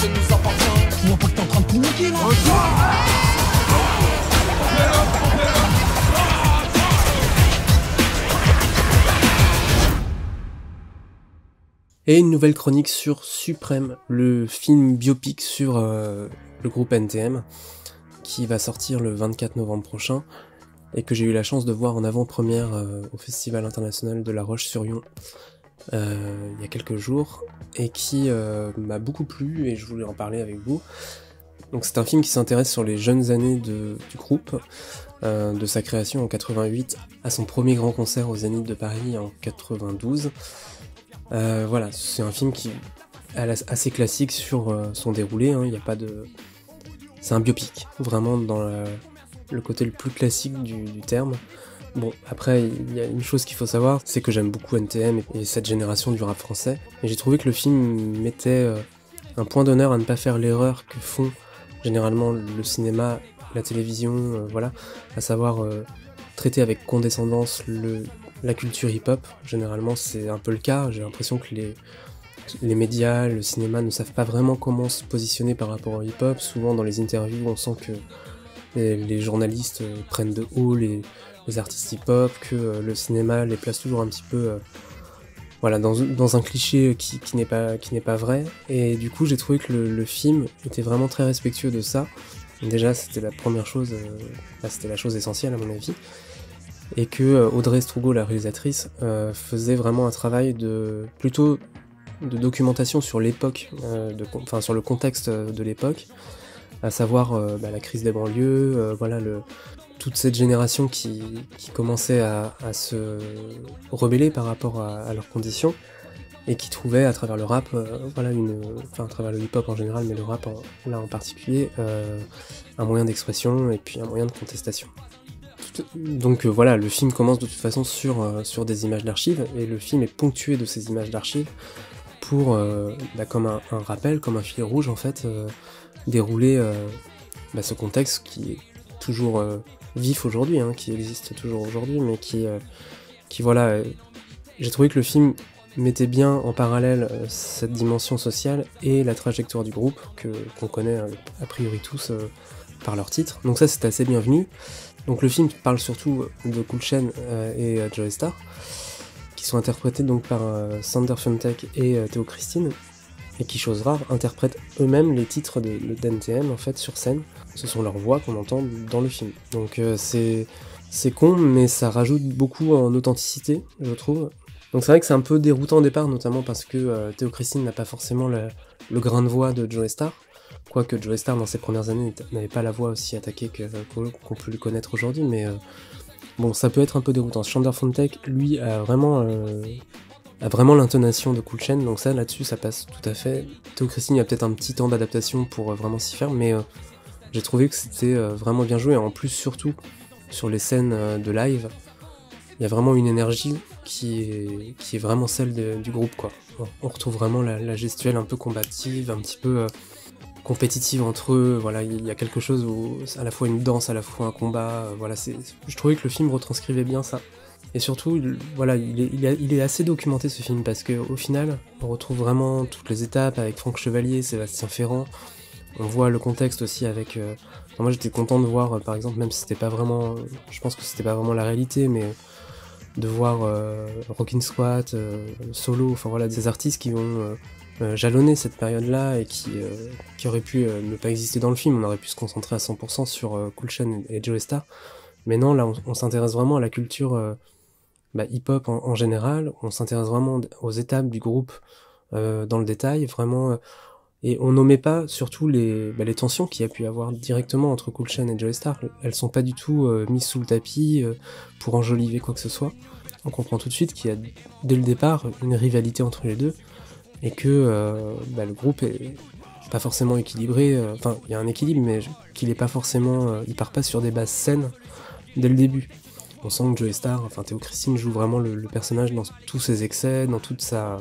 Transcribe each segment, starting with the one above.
quartier nous appartient. Tu vois pas que t'es en train de tout niquer là? Et une nouvelle chronique sur Suprême, le film biopic sur le groupe NTM, qui va sortir le 24 novembre prochain, et que j'ai eu la chance de voir en avant-première au Festival International de La Roche-sur-Yon il y a quelques jours, et qui m'a beaucoup plu, et je voulais en parler avec vous. Donc c'est un film qui s'intéresse sur les jeunes années du groupe, de sa création en 88 à son premier grand concert au Zénith de Paris en 92. Voilà, c'est un film qui est assez classique sur son déroulé, hein, y a pas de... C'est un biopic, vraiment dans le côté le plus classique du terme. Bon, après, il y a une chose qu'il faut savoir, c'est que j'aime beaucoup NTM et cette génération du rap français, et j'ai trouvé que le film mettait un point d'honneur à ne pas faire l'erreur que font généralement le cinéma, la télévision, voilà, à savoir traiter avec condescendance la culture hip-hop. Généralement c'est un peu le cas, j'ai l'impression que les médias, le cinéma ne savent pas vraiment comment se positionner par rapport au hip-hop. Souvent dans les interviews on sent que les journalistes prennent de haut les artistes hip-hop, que le cinéma les place toujours un petit peu voilà, dans un cliché qui n'est pas vrai, et du coup j'ai trouvé que le film était vraiment très respectueux de ça. Déjà c'était la première chose, c'était la chose essentielle à mon avis, et que Audrey Strugo, la réalisatrice, faisait vraiment un travail plutôt de documentation sur l'époque, enfin sur le contexte de l'époque, à savoir la crise des banlieues, voilà, toute cette génération qui commençait à se rebeller par rapport à leurs conditions, et qui trouvait à travers le rap, voilà, à travers le hip-hop en général, mais le rap là en particulier, un moyen d'expression et puis un moyen de contestation. Donc voilà, le film commence de toute façon sur des images d'archives, et le film est ponctué de ces images d'archives pour, comme un rappel, comme un fil rouge en fait, dérouler ce contexte qui est toujours vif aujourd'hui, hein, qui existe toujours aujourd'hui, mais qui voilà, j'ai trouvé que le film mettait bien en parallèle cette dimension sociale et la trajectoire du groupe qu'on connaît a priori tous par leur titre. Donc ça c'est assez bienvenu. Donc le film parle surtout de Cool Chain et Joey Starr, qui sont interprétés donc par Sander Funtek et Théo Christine, et qui, chose rare, interprètent eux-mêmes les titres d'NTM en fait sur scène. Ce sont leurs voix qu'on entend dans le film. Donc c'est con, mais ça rajoute beaucoup en authenticité, je trouve. Donc c'est vrai que c'est un peu déroutant au départ, notamment parce que Théo Christine n'a pas forcément le grain de voix de Joey Starr, quoique Joey Starr dans ses premières années n'avait pas la voix aussi attaquée qu'on peut le connaître aujourd'hui, mais bon, ça peut être un peu déroutant. Sander Funtek, lui, a vraiment l'intonation de Cool Chain, donc ça, là-dessus, ça passe tout à fait. Théo Christine, il y a peut-être un petit temps d'adaptation pour vraiment s'y faire, mais j'ai trouvé que c'était vraiment bien joué, et en plus, surtout, sur les scènes de live, il y a vraiment une énergie qui est vraiment celle du groupe, quoi. On retrouve vraiment la gestuelle un peu combative, un petit peu compétitive entre eux, voilà, il y a quelque chose où à la fois une danse, à la fois un combat, voilà, je trouvais que le film retranscrivait bien ça. Et surtout, voilà, il est assez documenté ce film, parce qu'au final, on retrouve vraiment toutes les étapes avec Franck Chevalier, Sébastien Ferrand, on voit le contexte aussi avec... moi j'étais content de voir, par exemple, même si c'était pas vraiment... Je pense que c'était pas vraiment la réalité, mais de voir Rockin' Squat, Solo, enfin voilà, des artistes qui vont jalonner cette période-là, et qui auraient pu ne pas exister dans le film. On aurait pu se concentrer à 100% sur Cool Chain et Joey Starr, mais non, là on s'intéresse vraiment à la culture hip-hop en général, on s'intéresse vraiment aux étapes du groupe dans le détail, vraiment, et on n'omet pas surtout les tensions qu'il y a pu avoir directement entre Cool Chain et Joey Starr. Elles sont pas du tout mises sous le tapis pour enjoliver quoi que ce soit. On comprend tout de suite qu'il y a dès le départ une rivalité entre les deux, et que le groupe est pas forcément équilibré, enfin il y a un équilibre, mais qu'il est pas forcément, il part pas sur des bases saines dès le début. On sent que Joey Starr, enfin Théo Christine joue vraiment le personnage dans tous ses excès, dans toute sa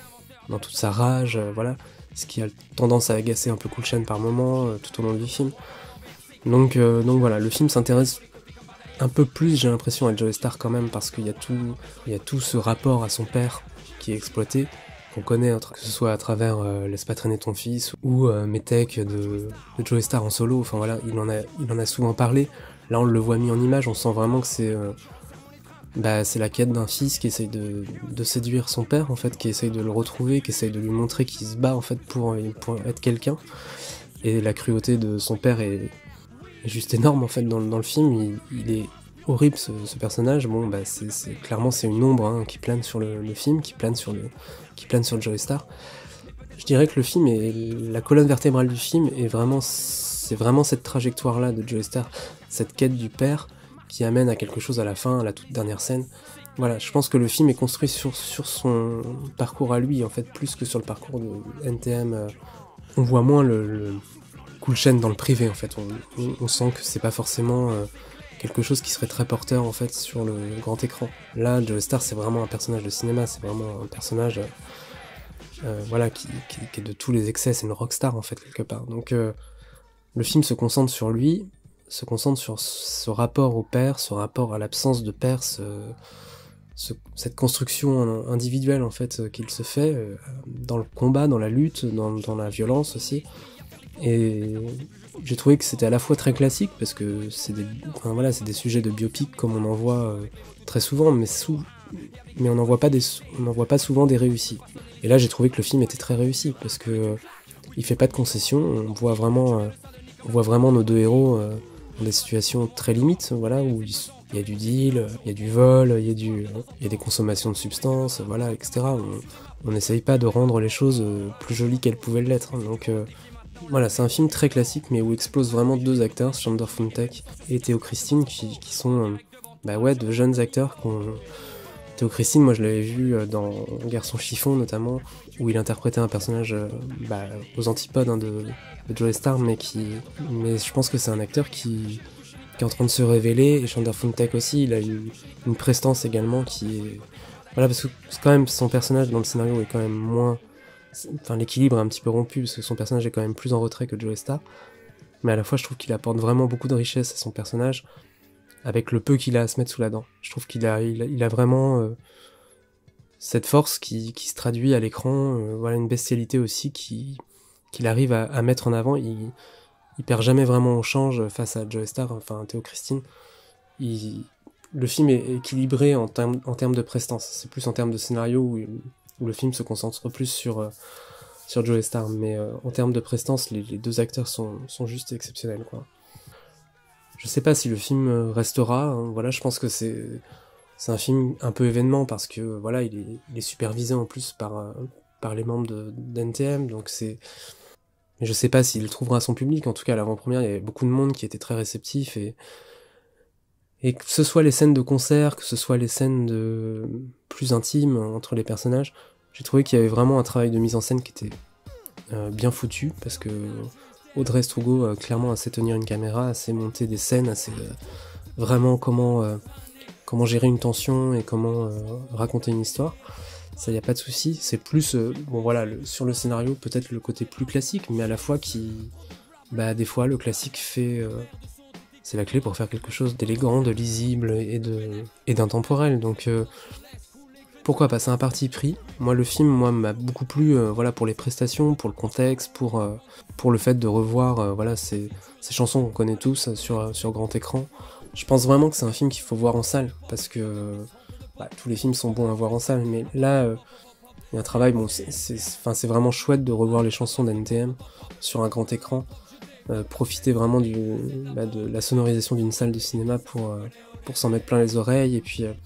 rage, voilà, ce qui a tendance à agacer un peu Cool Chain par moment, tout au long du film. Donc voilà, le film s'intéresse un peu plus, j'ai l'impression, à Joey Starr quand même, parce qu'il y a tout ce rapport à son père qui est exploité, qu'on connaît, que ce soit à travers Laisse pas traîner ton fils ou Métèque de Joey Starr en solo, enfin voilà, il en a souvent parlé. Là on le voit mis en image, on sent vraiment que c'est la quête d'un fils qui essaye de séduire son père en fait, qui essaye de le retrouver, qui essaye de lui montrer qu'il se bat en fait pour être quelqu'un. Et la cruauté de son père est juste énorme en fait dans le film, il est horrible ce personnage. Bon clairement c'est une ombre hein, qui plane sur le film, qui plane sur Joey Starr. Je dirais que le film est la colonne vertébrale du film et c'est vraiment cette trajectoire là de Joey Starr, cette quête du père qui amène à quelque chose à la fin, à la toute dernière scène. Voilà, je pense que le film est construit sur son parcours à lui en fait, plus que sur le parcours de NTM. On voit moins le Cool Chain dans le privé en fait, on sent que c'est pas forcément quelque chose qui serait très porteur en fait sur le grand écran. Là, Joey Starr c'est vraiment un personnage de cinéma, c'est vraiment un personnage qui est de tous les excès, c'est une rockstar en fait quelque part. Donc le film se concentre sur lui, se concentre sur ce rapport au père, ce rapport à l'absence de père, cette construction individuelle en fait qu'il se fait dans le combat, dans la lutte, dans la violence aussi. Et j'ai trouvé que c'était à la fois très classique parce que c'est des sujets de biopic comme on en voit très souvent, mais on n'en voit pas souvent des réussis. Et là j'ai trouvé que le film était très réussi parce que il fait pas de concessions, on voit vraiment nos deux héros dans des situations très limites, voilà, où il y a du deal, il y a du vol, il y a des consommations de substances, voilà, etc. On n'essaye pas de rendre les choses plus jolies qu'elles pouvaient l'être. Donc voilà, c'est un film très classique, mais où explosent vraiment deux acteurs, Chandler Funtek et Theo Christine, qui sont de jeunes acteurs. Theo Christine, moi je l'avais vu dans Garçon chiffon notamment, où il interprétait un personnage aux antipodes de Joey Starr, mais je pense que c'est un acteur qui est en train de se révéler, et Chandler Funtek aussi, il a une prestance également qui est... Voilà, parce que c'est quand même, son personnage dans le scénario est quand même moins... Enfin, l'équilibre est un petit peu rompu, parce que son personnage est quand même plus en retrait que Joey Starr, mais à la fois je trouve qu'il apporte vraiment beaucoup de richesse à son personnage, avec le peu qu'il a à se mettre sous la dent. Je trouve qu'il a vraiment cette force qui se traduit à l'écran, une bestialité aussi qu'il arrive à mettre en avant. Il perd jamais vraiment au change face à Joey Starr, enfin Theo Christine. Le film est équilibré en termes de prestance. C'est plus en termes de scénario où le film se concentre plus sur Joey Starr, mais en termes de prestance, les deux acteurs sont juste exceptionnels, quoi. Je sais pas si le film restera, hein, voilà, je pense que c'est un film un peu événement parce que voilà, il est supervisé en plus par les membres d'NTM, donc c'est... Mais je sais pas s'il trouvera son public, en tout cas à l'avant-première, il y avait beaucoup de monde qui était très réceptif, et que ce soit les scènes de concert, que ce soit les scènes plus intimes entre les personnages, j'ai trouvé qu'il y avait vraiment un travail de mise en scène qui était bien foutu, parce que Audrey Strugo clairement sait tenir une caméra, sait monter des scènes, sait vraiment comment gérer une tension et comment raconter une histoire. Ça, y a pas de souci. C'est plus sur le scénario peut-être le côté plus classique, mais à la fois des fois le classique c'est la clé pour faire quelque chose d'élégant, de lisible et d'intemporel. Donc pourquoi pas, c'est un parti pris. Moi le film m'a beaucoup plu pour les prestations, pour le contexte, pour le fait de revoir ces chansons qu'on connaît tous sur grand écran. Je pense vraiment que c'est un film qu'il faut voir en salle, parce que tous les films sont bons à voir en salle, mais là il y a un travail, c'est vraiment chouette de revoir les chansons d'NTM sur un grand écran, profiter vraiment de la sonorisation d'une salle de cinéma pour s'en mettre plein les oreilles,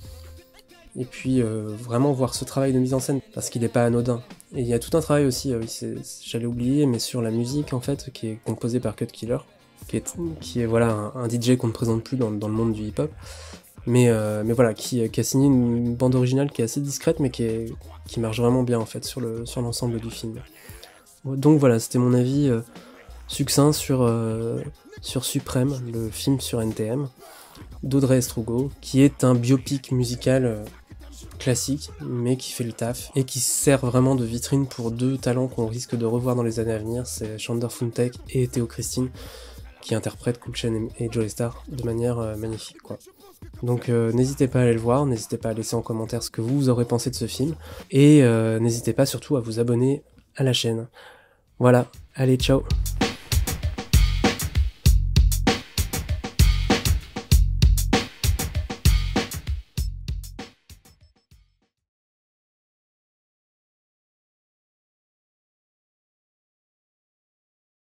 et puis vraiment voir ce travail de mise en scène, parce qu'il n'est pas anodin. Et il y a tout un travail aussi, j'allais oublier, mais sur la musique en fait, qui est composée par Cut Killer, qui est un DJ qu'on ne présente plus dans le monde du hip-hop, mais voilà, qui a signé une bande originale qui est assez discrète, mais qui marche vraiment bien en fait sur l'ensemble du film. Donc voilà, c'était mon avis succinct sur Suprême, le film sur NTM d'Audrey Strugo, qui est un biopic musical classique, mais qui fait le taf, et qui sert vraiment de vitrine pour deux talents qu'on risque de revoir dans les années à venir, c'est Chandler Funtek et Theo Christine, qui interprètent Cool Chain et Joey Starr de manière magnifique, quoi. Donc n'hésitez pas à aller le voir, n'hésitez pas à laisser en commentaire ce que vous aurez pensé de ce film, et n'hésitez pas surtout à vous abonner à la chaîne. Voilà, allez ciao.